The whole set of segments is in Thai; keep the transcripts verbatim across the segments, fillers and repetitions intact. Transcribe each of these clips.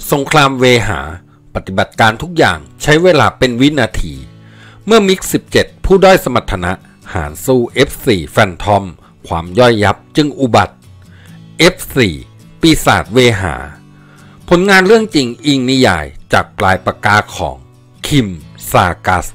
สงครามเวหาปฏิบัติการทุกอย่างใช้เวลาเป็นวินาทีเมื่อมิกสิบเจ็ดผู้ด้อยสมรรถนะหารสู้ เอฟ โฟร์ แฟนทอมความย่อยยับจึงอุบัติ เอฟ โฟร์ ปีศาจเวหาผลงานเรื่องจริงอิงนิยายจากปลายปากกาของคิมซากัส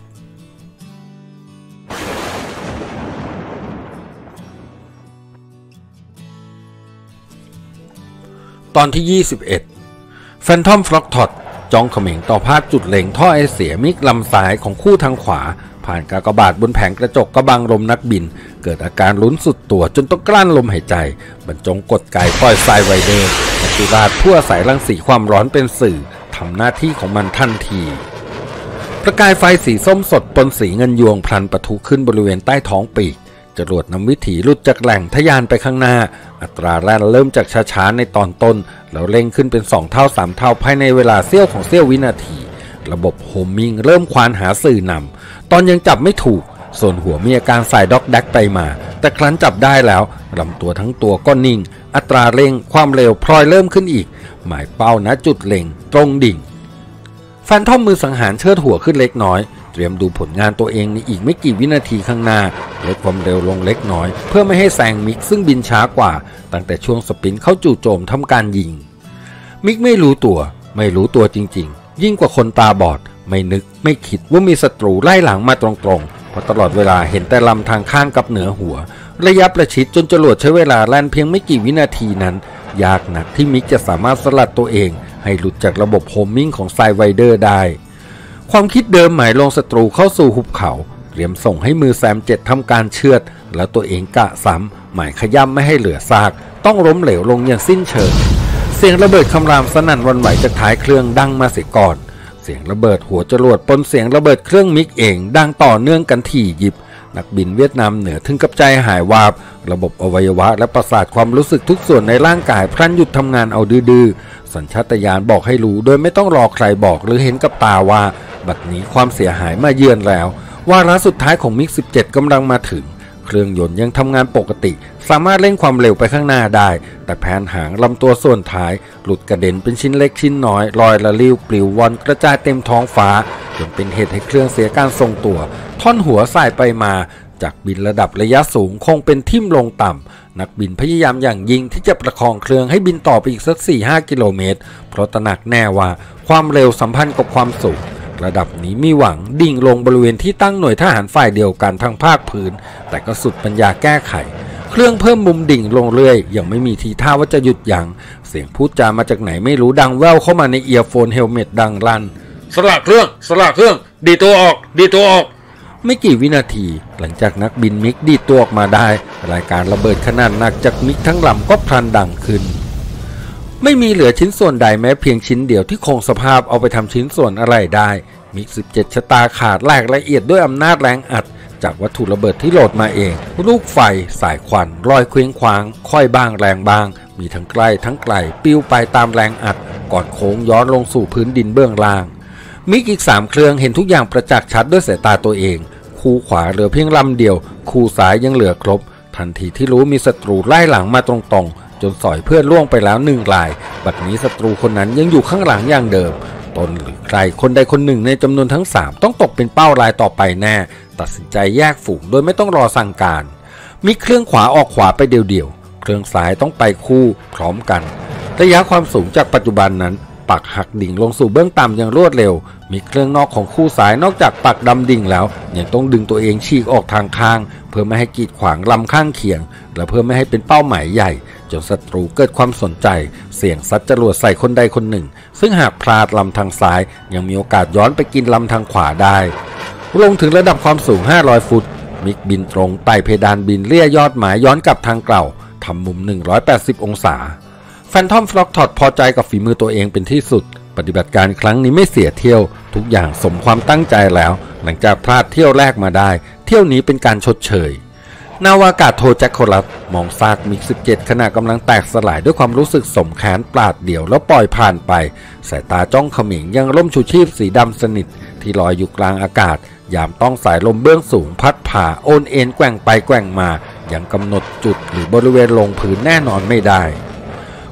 ตอนที่ยี่สิบเอ็ดแฟนทอมฟล็อกท็อตจ้องเขม็งต่อภาพจุดเล็งท่อไอเสียมิกลำซ้ายของคู่ทางขวาผ่านกากบาทบนแผงกระจกกระบังลมนักบินเกิดอาการลุ้นสุดตัวจนต้องกลั้นลมหายใจบรรจงกดไกปล่อยไซไวเดอร์นักจุฬาผู้อาศัยรังสีความร้อนเป็นสื่อทำหน้าที่ของมันทันทีประกายไฟสีส้มสดปนสีเงินยวงพลันปะทุขึ้นบริเวณใต้ท้องปีกจรวดนำวิถีหลุดจากแหล่งทะยานไปข้างหน้าอัตราแล่นเริ่มจากช้าๆในตอนต้นแล้วเร่งขึ้นเป็นสองเท่าสามเท่าภายในเวลาเสี้ยวของเสี้ยววินาทีระบบโฮมมิงเริ่มควานหาสื่อนำตอนยังจับไม่ถูกส่วนหัวมีอาการสายด็อกแดกไปมาแต่ครั้นจับได้แล้วลำตัวทั้งตัวก็นิ่งอัตราเร่งความเร็วพลอยเริ่มขึ้นอีกหมายเป้าณจุดเล็งตรงดิ่งแฟนทอมมือสังหารเชิดหัวขึ้นเล็กน้อยเตรียมดูผลงานตัวเองในอีกไม่กี่วินาทีข้างหน้าลดความเร็วลงเล็กน้อยเพื่อไม่ให้แซงมิกซึ่งบินช้ากว่าตั้งแต่ช่วงสปินเข้าจู่โจมทำการยิงมิกไม่รู้ตัวไม่รู้ตัวจริงๆยิ่งกว่าคนตาบอดไม่นึกไม่คิดว่ามีศัตรูไล่หลังมาตรงๆเพราะตลอดเวลาเห็นแต่ลำทางข้างกับเหนือหัวระยะประชิดจนจรวดใช้เวลาแล่นเพียงไม่กี่วินาทีนั้นยากหนักที่มิกจะสามารถสลัดตัวเองให้หลุดจากระบบโฮมมิ่งของไซไวเดอร์ได้ความคิดเดิมหมายลงศัตรูเข้าสู่หุบเขาเตรียมส่งให้มือแซมเจ็ดทำการเชือดแล้วตัวเองกะซ้ำหมายขย่ำไม่ให้เหลือซากต้องล้มเหลวลงอย่างสิ้นเชิงเสียงระเบิดคำรามสนั่นวันไหวจากท้ายเครื่องดังมาเสียก่อนเสียงระเบิดหัวจรวดปนเสียงระเบิดเครื่องมิกเองดังต่อเนื่องกันถี่ยิบนักบินเวียดนามเหนือถึงกับใจหายวาบระบบอวัยวะและประสาทความรู้สึกทุกส่วนในร่างกายพลันหยุดทำงานเอาดื้อๆสัญชาตญาณบอกให้รู้โดยไม่ต้องรอใครบอกหรือเห็นกับตาว่าบัดนี้ความเสียหายมาเยือนแล้ววาระสุดท้ายของมิกสิบเจ็ดกำลังมาถึงเครื่องยนต์ยังทำงานปกติสามารถเร่งความเร็วไปข้างหน้าได้แต่แผนหางลำตัวส่วนท้ายหลุดกระเด็นเป็นชิ้นเล็กชิ้นน้อยลอยละลิ้วปลิวว่อนกระจายเต็มท้องฟ้าจนเป็นเหตุให้เครื่องเสียการทรงตัวท่อนหัวสายไปมาจากบินระดับระยะสูงคงเป็นทิ่มลงต่ำนักบินพยายามอย่างยิ่งที่จะประคองเครื่องให้บินต่อไปอีกสัก สี่ถึงห้า กิโลเมตรเพราะตระหนักแน่ว่าความเร็วสัมพันธ์กับความสูงระดับนี้มีหวังดิ่งลงบริเวณที่ตั้งหน่วยทหารฝ่ายเดียวกันทางภาคพื้นแต่ก็สุดปัญญาแก้ไขเครื่องเพิ่มมุมดิ่งลงเรื่อยยังไม่มีทีท่าว่าจะหยุดยั้งเสียงพูดจามาจากไหนไม่รู้ดังแว่วเข้ามาในเอียร์โฟนเฮลเมตดังลั่นสลักเครื่องสลักเครื่องดีตัวออกดีตัวออกไม่กี่วินาทีหลังจากนักบินมิกดีตัวออกมาได้รายการระเบิดขนาดหนักจากมิกทั้งลำก็พลันดังขึ้นไม่มีเหลือชิ้นส่วนใดแม้เพียงชิ้นเดียวที่คงสภาพเอาไปทำชิ้นส่วนอะไรได้มิกสิบเจ็ดชะตาขาดแหลกละเอียดด้วยอำนาจแรงอัดจากวัตถุระเบิดที่โหลดมาเองลูกไฟสายควันลอยเคว้งคว้างค่อยบ้างแรงบ้างมีทั้งใกล้ทั้งไกลปิ้วไปตามแรงอัดก่อนโค้งย้อนลงสู่พื้นดินเบื้องล่างมิกอีกสามเครื่องเห็นทุกอย่างประจักษ์ชัดด้วยสายตาตัวเองคู่ขวาเหลือเพียงลำเดียวคู่ซ้ายยังเหลือครบทันทีที่รู้มีศัตรูไล่หลังมาตรงๆจนสอยเพื่อนล่วงไปแล้วหนึ่งรายบัดนี้ศัตรูคนนั้นยังอยู่ข้างหลังอย่างเดิมตนหรือใครคนใดคนหนึ่งในจำนวนทั้งสามต้องตกเป็นเป้ารายต่อไปแน่ตัดสินใจแยกฝูงโดยไม่ต้องรอสั่งการมีเครื่องขวาออกขวาไปเดี่ยวๆเครื่องซ้ายต้องไปคู่พร้อมกันระยะความสูงจากปัจจุบันนั้นปักหักดิ่งลงสู่เบื้องต่ำอย่างรวดเร็วมีเครื่องนอกของคู่สายนอกจากปักดำดิ่งแล้วยังต้องดึงตัวเองฉีกออกทางข้างเพื่อไม่ให้กีดขวางลำข้างเคียงและเพื่อไม่ให้เป็นเป้าหมายใหญ่จนศัตรูเกิดความสนใจเสี่ยงซัดจรวดใส่คนใดคนหนึ่งซึ่งหากพลาดลำทางซ้ายยังมีโอกาสย้อนไปกินลำทางขวาได้ลงถึงระดับความสูงห้าร้อยฟุตมิกบินตรงไต่เพดานบินเลี่ยยอดหมายย้อนกลับทางเก่าทำมุมหนึ่งร้อยแปดสิบองศาแฟนทอมฟล็อกท็อตพอใจกับฝีมือตัวเองเป็นที่สุดปฏิบัติการครั้งนี้ไม่เสียเที่ยวทุกอย่างสมความตั้งใจแล้วหลังจากพลาดเที่ยวแรกมาได้เที่ยวนี้เป็นการชดเชยนาวากาศโทแจ็คโคลัสมองซากมิกสิบเจ็ดขณะกำลังแตกสลายด้วยความรู้สึกสมแค้นปราดเดี่ยวแล้วปล่อยผ่านไปสายตาจ้องเขม็งยังร่มชูชีพสีดำสนิทที่ลอยอยู่กลางอากาศยามต้องสายลมเบื้องสูงพัดผ่าโอนเอ็นแกว่งไปแกว่งมายังกำหนดจุดหรือบริเวณลงพื้นแน่นอนไม่ได้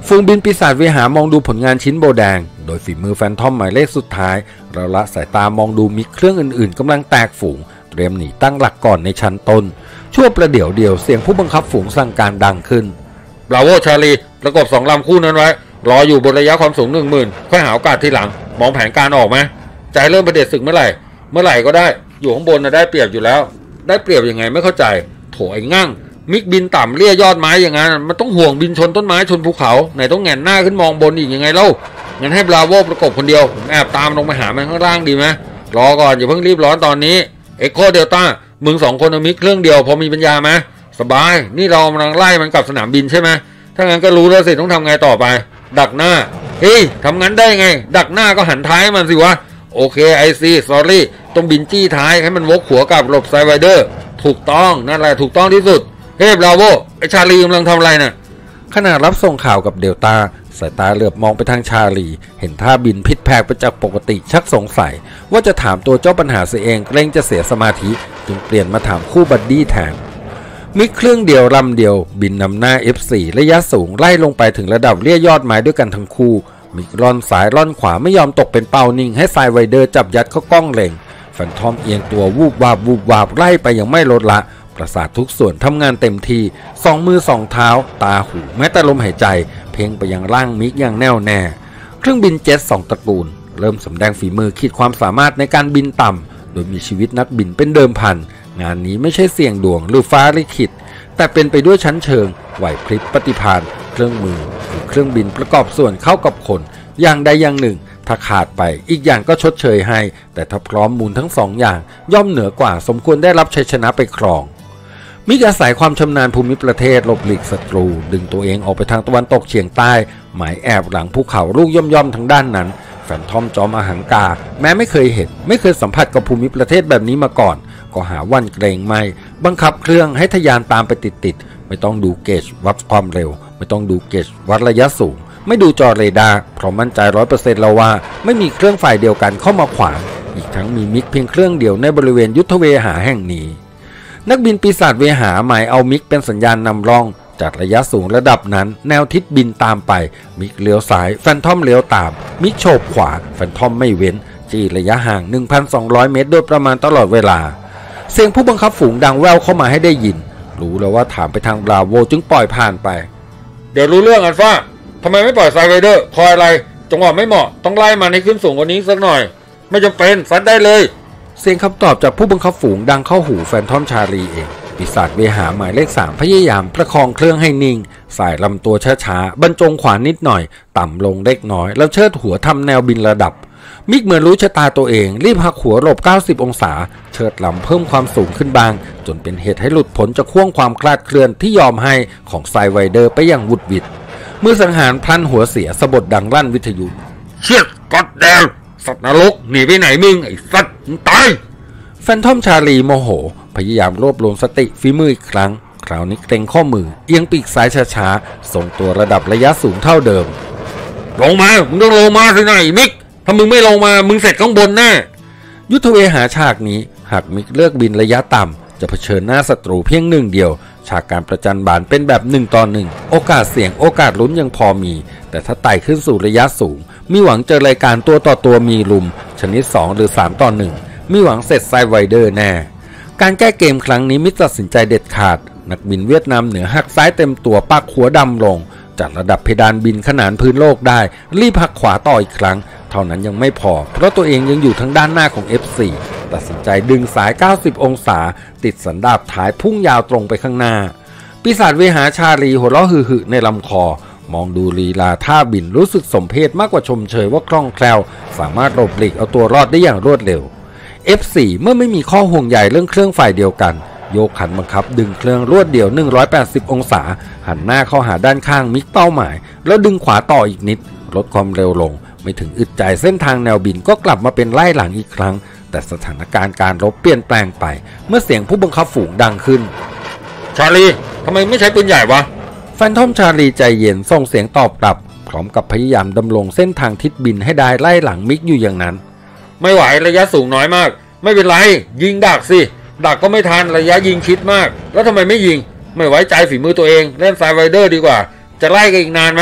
ฝูงบินปีศาจเวหามองดูผลงานชิ้นโบแดงโดยฝีมือแฟนทอมหมายเลขสุดท้ายเราละสายตามองดูมิกเครื่องอื่นๆกำลังแตกฝูงเตรียมหนีตั้งหลักก่อนในชั้นต้นชั่วประเดี๋ยวเดียวเสียงผู้บังคับฝูงสั่งการดังขึ้นบราโวชาลีประกบสองลำคู่นั้นไว้รออยู่บนระยะความสูงหนึ่งหมื่นค่อยหาโอกาสทีหลังมองแผนการออกไหมใจเริ่มประเด็จศึกเมื่อไหร่เมื่อไหร่ก็ได้อยู่ข้างบนนะได้เปรียบอยู่แล้วได้เปรียบยังไงไม่เข้าใจโถไอ้งั่งมิกบินต่ำเลี่ยยอดไม้อย่างนั้นมันต้องห่วงบินชนต้นไม้ชนภูเขาไหนต้องแงนหน้าขึ้นมองบนอีกยังไงเล่างั้นให้บราโวประกบคนเดียวผมแอบตามลงไปหามันข้างล่างดีไหมรอก่อนอย่าเพิ่งรีบร้อนตอนนี้เอ็กโคเดลต้ามึงสองคนเอามิกเครื่องเดียวพอมีปัญญาไหมสบายนี่เรากำลังไล่มันกลับสนามบินใช่ไหมถ้างั้นก็รู้แล้วสิต้องทำไงต่อไปดักหน้าเฮ้ยทำงั้นได้ไงดักหน้าก็หันท้ายมันสิวะโอเคไอซีสอรี่ต้องบินจี้ท้ายให้มันวกหัวกับหลบไซไวเดอร์ถูกต้องนั่นแหละถูกต้องที่สุดเฮ้ยบราโวไอชาลีกำลังทำอะไรน่ะขณะรับส่งข่าวกับเดลต้าสายตาเหลือบมองไปทางชาลีเห็นท่าบินผิดแผกไปจากปกติชักสงสัยว่าจะถามตัวเจ้าปัญหาเสียเองเกรงจะเสียสมาธิจึงเปลี่ยนมาถามคู่บัดดี้แทนมิกเครื่องเดียวลำเดียวบินนำหน้า เอฟ โฟร์ ระยะสูงไล่ลงไปถึงระดับเลี่ยยอดไม้ด้วยกันทั้งคู่มิกล่อนซ้ายล่อนขวาไม่ยอมตกเป็นเป้านิ่งให้ไซไวเดอร์จับยัดเข้ากล้องเล็งแฟนทอมเอียงตัววูบวาบวูบวาบไล่ไปยังไม่ลดละประสาททุกส่วนทำงานเต็มที่สองมือสองเท้าตาหูแม้แต่ลมหายใจเพ่งไปยังร่างมิกอย่างแน่วแน่เครื่องบินเจ็ตสองตระกูลเริ่มสำแดงฝีมือขีดความสามารถในการบินต่ำโดยมีชีวิตนักบินเป็นเดิมพันงานนี้ไม่ใช่เสี่ยงดวงหรือฟ้าลิขิตแต่เป็นไปด้วยชั้นเชิงไหวพริบปฏิภาณเครื่องมือหรือเครื่องบินประกอบส่วนเข้ากับคนอย่างใดอย่างหนึ่งถ้าขาดไปอีกอย่างก็ชดเชยให้แต่ถ้าพร้อมมูลทั้งสองอย่างย่อมเหนือกว่าสมควรได้รับชัยชนะไปครองมิกอาศัยความชำนาญภูมิประเทศหลบหลีกศัตรูดึงตัวเองออกไปทางตะวันตกเฉียงใต้หมายแอบหลังภูเขาลูกย่อมๆทางด้านนั้นแฟนทอมจอมอหังกาแม้ไม่เคยเห็นไม่เคยสัมผัสกับภูมิประเทศแบบนี้มาก่อนก็หาวันเกรงไม่บังคับเครื่องให้ทะยานตามไปติดๆไม่ต้องดูเกจวัดความเร็วไม่ต้องดูเกจวัดระยะสูงไม่ดูจอเรดาร์เพราะมั่นใจ ร้อยเปอร์เซ็นต์ แล้วว่าไม่มีเครื่องฝ่ายเดียวกันเข้ามาขวางอีกทั้งมีมิกเพียงเครื่องเดียวในบริเวณยุทธเวหาแห่งนี้นักบินปีศาจเวหาหมายเอามิกเป็นสัญญาณนำร่องจากระยะสูงระดับนั้นแนวทิศบินตามไปมิกเลี้ยวซ้ายแฟนทอมเลี้ยวตามมิกโฉบขวาแฟนทอมไม่เว้นจี้ระยะห่าง หนึ่งพันสองร้อย เมตรโดยประมาณตลอดเวลาเสียงผู้บังคับฝูงดังแว่วเข้ามาให้ได้ยินรู้แล้วว่าถามไปทางบราโวจึงปล่อยผ่านไปเดี๋ยวรู้เรื่องอัลฟาทำไมไม่ปล่อยไซไวเดอร์คอยอะไรจังหวะไม่เหมาะต้องไล่มันให้ขึ้นสูงกว่านี้สักหน่อยไม่จำเป็นซัดได้เลยเสียงคำตอบจากผู้บังคับฝูงดังเข้าหูแฟนทอมชาลีเองปีศาจเวหาหมายเลขสามพยายามประคองเครื่องให้นิ่งสายลำตัวช้าๆบรรจงขวานิดหน่อยต่ำลงเล็กน้อยแล้วเชิดหัวทำแนวบินระดับมิกเหมือนรู้ชะตาตัวเองรีบหักหัวหลบเก้าสิบองศาเชิดลำเพิ่มความสูงขึ้นบางจนเป็นเหตุให้หลุดพ้นจากข่วงความคลาดเคลื่อนที่ยอมให้ของไซไวเดอร์ไปอย่างวุดวิดมือสังหารพลันหัวเสียสะบดดังลั่นวิทยุเชี่ยกัดแดงสัตว์นรกหนีไปไหนมึงไอ้สัตว์มึงตายแฟนทอมชาลีโมโหพยายามรวบรวมสติฝีมืออีกครั้งคราวนี้เกรงข้อมือเอียงปีกซ้ายช้าๆส่งตัวระดับระยะสูงเท่าเดิมลงมามึงต้องลงมาสิไหนมิกถ้ามึงไม่ลงมามึงเสร็จข้างบนแน่ยุทธเวหาฉากนี้หากมิกเลือกบินระยะต่ำจะเผชิญหน้าศัตรูเพียงหนึ่งเดียวฉากการประจันบานเป็นแบบหนึ่งต่อหนึ่งโอกาสเสี่ยงโอกาสลุ้นยังพอมีแต่ถ้าไต่ขึ้นสู่ระยะสูงมีหวังเจอรายการตัวต่อตัวมีลุมชนิดสองหรือสามต่อหนึ่งมีหวังเสร็จไซไวเดอร์แน่การแก้เกมครั้งนี้มิตรตัดสินใจเด็ดขาดนักบินเวียดนามเหนือหักซ้ายเต็มตัวปักหัวดำลงจัดระดับเพดานบินขนานพื้นโลกได้รีบหักขวาต่ออีกครั้งเท่านั้นยังไม่พอเพราะตัวเองยังอยู่ทางด้านหน้าของ เอฟ โฟร์ ตัดสินใจดึงสายเก้าสิบองศาติดสันดาปท้ายพุ่งยาวตรงไปข้างหน้าปีศาจเวหาชาลีหัวเราะหึ่ๆในลำคอมองดูลีลาท่าบินรู้สึกสมเพชมากกว่าชมเชยว่าคล่องแคล่วสามารถหลบหลีกเอาตัวรอดได้อย่างรวดเร็ว เอฟ โฟร์ เมื่อไม่มีข้อห่วงใยเรื่องเครื่องฝ่ายเดียวกันโยกขันบังคับดึงเครื่องรวดเดี่ยวหนึ่งร้อยแปดสิบองศาหันหน้าเข้าหาด้านข้างมิกเป้าหมายแล้วดึงขวาต่ออีกนิดลดความเร็วลงไม่ถึงอึดใจเส้นทางแนวบินก็กลับมาเป็นไล่หลังอีกครั้งแต่สถานการณ์การรบเปลี่ยนแปลงไปเมื่อเสียงผู้บังคับฝูงดังขึ้นชาลีทำไมไม่ใช้ปืนใหญ่วะแฟนทอมชาลีใจเย็นส่งเสียงตอบกลับพร้อมกับพยายามดำรงเส้นทางทิศบินให้ได้ไล่หลังมิกอยู่อย่างนั้นไม่ไหวระยะสูงน้อยมากไม่เป็นไรยิงดักสิดักก็ไม่ทันระยะยิงชิดมากแล้วทำไมไม่ยิงไม่ไว้ใจฝีมือตัวเองเล่นไซไวเดอร์ดีกว่าจะไล่กันอีกนานไหม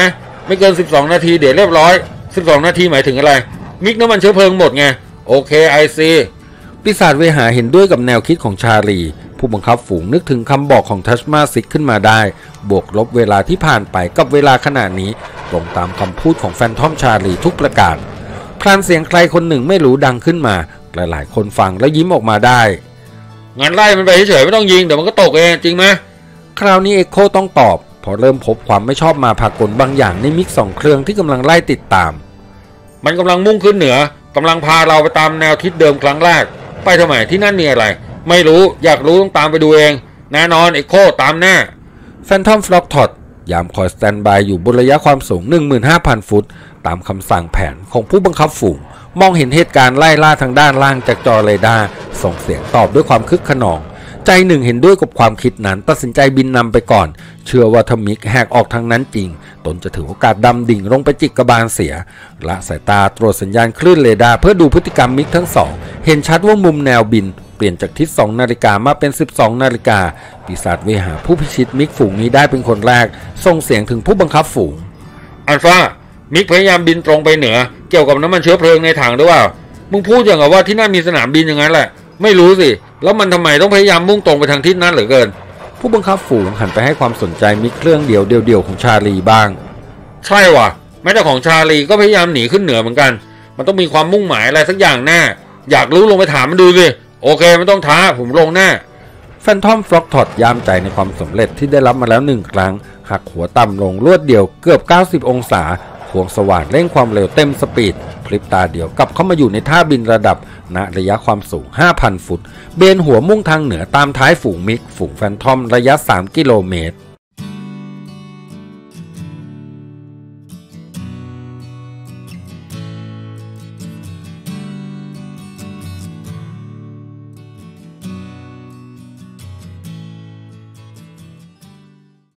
ไม่เกินสิบสองนาทีเดี๋ยวเรียบร้อยสิบสองนาทีหมายถึงอะไรมิกน้ำมันเชื้อเพลิงหมดไงโอเคไอซีปีศาจเวหาเห็นด้วยกับแนวคิดของชาลีผู้บังคับฝูงนึกถึงคำบอกของทัชมาซิกขึ้นมาได้บวกลบเวลาที่ผ่านไปกับเวลาขณะนี้ตรงตามคำพูดของแฟนทอมชาลีทุกประการพลานเสียงใครคนหนึ่งไม่รู้ดังขึ้นมาหลายๆคนฟังแล้วยิ้มออกมาได้งั้นไล่มันไปเฉยๆไม่ต้องยิงเดี๋ยวมันก็ตกเองจริงไหมคราวนี้เอ็กโคต้องตอบพอเริ่มพบความไม่ชอบมาพากลบางอย่างในมิกสองเครื่องที่กำลังไล่ติดตามมันกำลังมุ่งขึ้นเหนือกำลังพาเราไปตามแนวทิศเดิมครั้งแรกไปทำไมที่นั่นมีอะไรไม่รู้อยากรู้ต้องตามไปดูเองแน่นอนเอ็กโคตามแน่แฟนทอมฟล็อกทอดยามคอยสแตนบายอยู่บนระยะความสูง หนึ่งหมื่นห้าพัน ฟุตตามคำสั่งแผนของผู้บังคับฝูงมองเห็นเหตุการณ์ไล่ล่าทางด้านล่างจากจอเรดาร์ส่งเสียงตอบด้วยความคึกขนองใจหนึ่งเห็นด้วยกับความคิดนั้นตัดสินใจบินนำไปก่อนเชื่อว่าถ้ามิกแหกออกทางนั้นจริงตนจะถือโอกาสดำดิ่งลงไปจิกกระบาลเสียละสายตาตรวจสัญญาณคลื่นเรดาร์เพื่อดูพฤติกรรมมิกทั้งสองเห็นชัดว่ามุมแนวบินเปลี่ยนจากทิศสองนาฬิกามาเป็นสิบสองนาฬิกาปีศาจเวหาผู้พิชิตมิกฝูงนี้ได้เป็นคนแรกส่งเสียงถึงผู้บังคับฝูงอัลฟามิกพยายามบินตรงไปเหนือเกี่ยวกับน้ำมันเชื้อเพลิงในถังหรือเปล่ามึงพูดอย่างกับว่าที่นั่นมีสนามบินอย่างนั้นแหละไม่รู้สิแล้วมันทำไมต้องพยายามมุ่งตรงไปทางทิศนั้นเหลือเกินผู้บังคับฝูงหันไปให้ความสนใจมิกเครื่องเดียวเดียวๆของชาลีบ้างใช่ว่ะแม้แต่ของชาลีก็พยายามหนีขึ้นเหนือเหมือนกันมันต้องมีความมุ่งหมายอะไรสักอย่างแน่อยากรู้ลงไปถามมันดูสิโอเคไม่ต้องท้าผมลงแน่แฟนทอมฟล็อกทอดยามใจในความสำเร็จที่ได้รับมาแล้วหนึ่งครั้งหักหัวต่ำลงรวดเดียวเกือบเก้าสิบองศาควงสว่านเร่งความเร็วเต็มสปีดพลิบตาเดียวกลับเข้ามาอยู่ในท่าบินระดับณระยะความสูง ห้าพัน ฟุตเบนหัวมุ่งทางเหนือตามท้ายฝูงมิกฝูงแฟนทอมระยะสามกิโลเมตร